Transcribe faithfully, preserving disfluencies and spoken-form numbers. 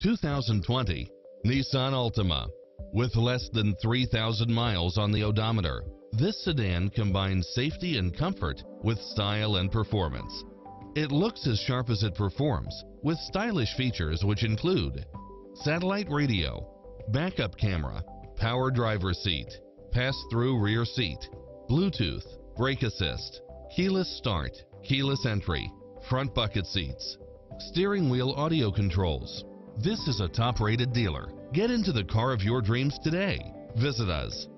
two thousand twenty Nissan Altima. With less than three thousand miles on the odometer, this sedan combines safety and comfort with style and performance. It looks as sharp as it performs, with stylish features which include satellite radio, backup camera, power driver seat, pass-through rear seat, Bluetooth, brake assist, keyless start, keyless entry, front bucket seats, steering wheel audio controls. This is a top-rated dealer. Get into the car of your dreams today. Visit us.